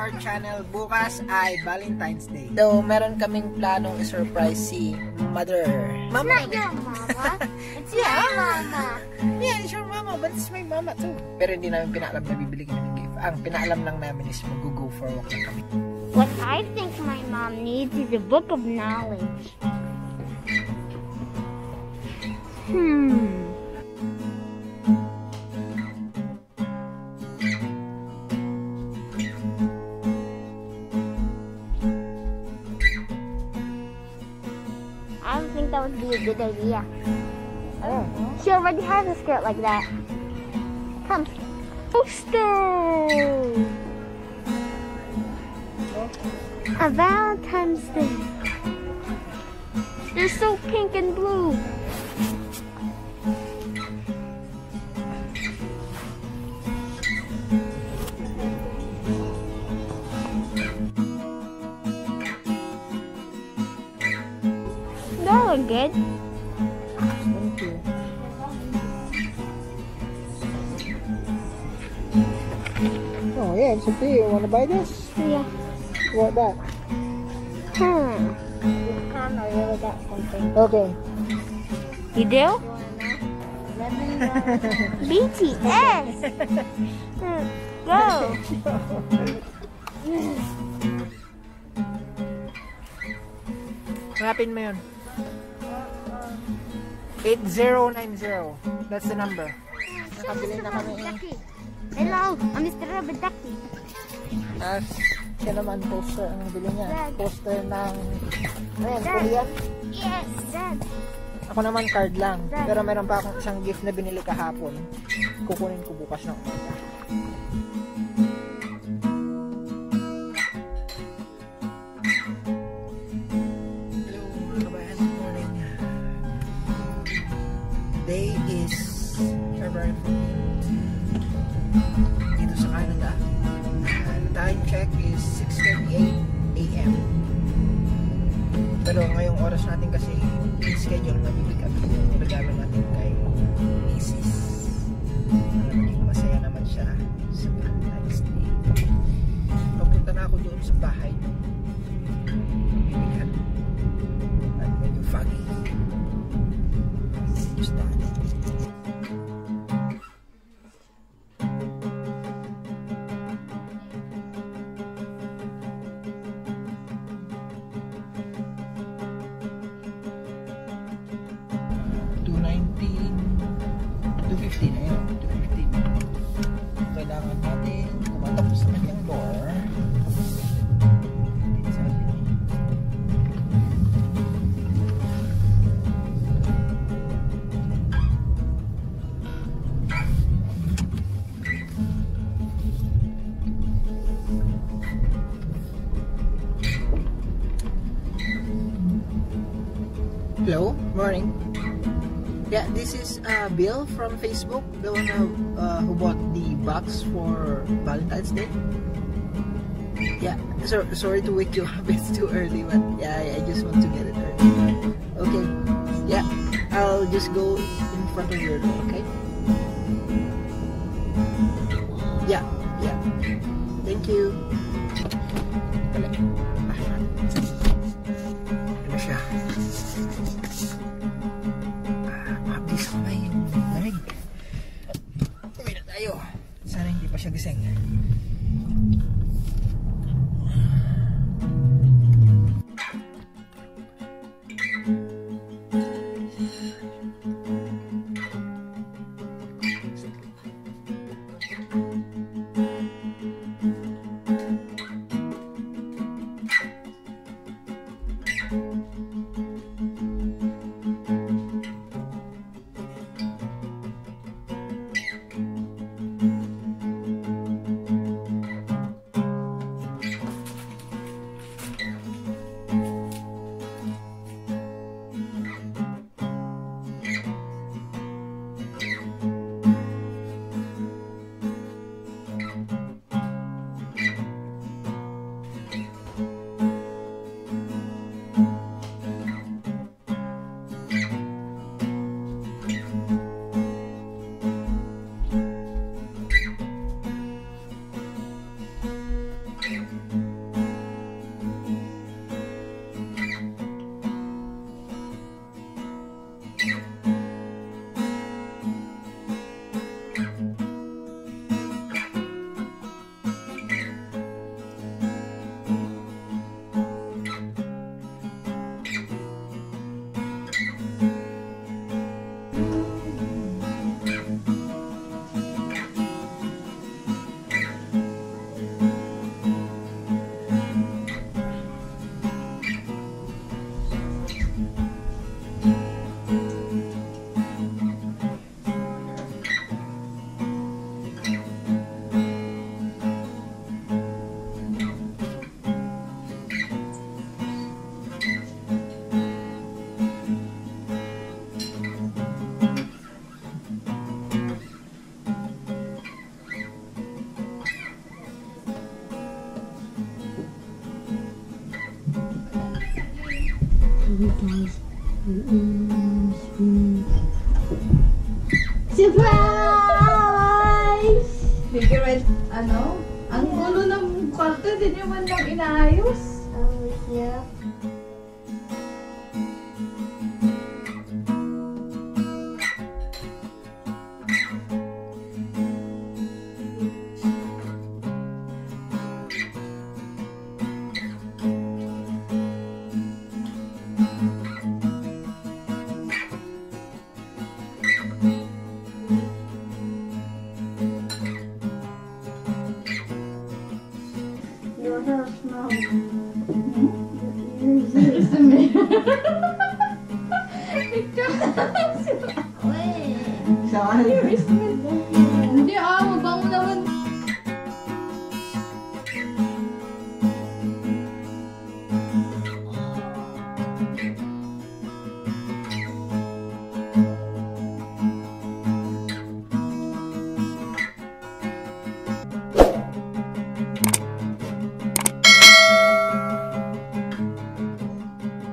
our channel. Bukas ay Valentine's Day. So, meron kaming planong i-surprise si Mother. Mama. It's not your mama. It's your mama. Yeah, it's your mama, but it's my mama too. Pero hindi namin pinaalam na bibili kami ng gift. Ang pinaalam lang namin is mag-go for walk na kami. What I think my mom needs is a book of knowledge. I don't think that would be a good idea. Oh. She already has a skirt like that. Come. Poster! A Valentine's Day. They're so pink and blue. That look good. Thank you. Oh yeah, it's up to you. Want to buy this? Yeah. What that? I really got something. Okay. You do? BTS! Go! Hanapin mo yun. 8090. That's the number. Nakabili na kami. Hello, I'm Mr. Rabadaki. As siya naman poster ang bili niya. Poster ng ayan, Korean. Yes, Dad. Ako naman card lang. Pero meron pa akong isang gift na binili kahapon. Kukunin ko bukas ng umaga. Hello mga kabayan, good morning. Day is February 14. Dito sa Canada. Time check is 6:38 AM. Pero ngayong oras natin kasi schedule na pick up yung regalo natin kay Mrs. Maging masaya naman siya sa Valentine's Day. Papunta na ako doon sa bahay. Bibigat. At medyo foggy. Just that. Kailangan natin kumatapos naman yung door. Hello, morning. Yeah, this is Bill from Facebook, the one who bought the box for Valentine's Day. Yeah, sorry to wake you up, it's too early, but yeah, I just want to get it early. Okay, yeah, I'll just go in front of your door, okay? Yeah, thank you. Ano siya? Mabilis ko ba yung lamig? Uwi na tayo. Sana hindi pa siya gising. Surprise! Figure ano? Ang gulo ng kwarto, hindi nyo man lang inaayos. Oh, yeah. Your hair smells. It's a me. Ikaw. Sorry. Here is me.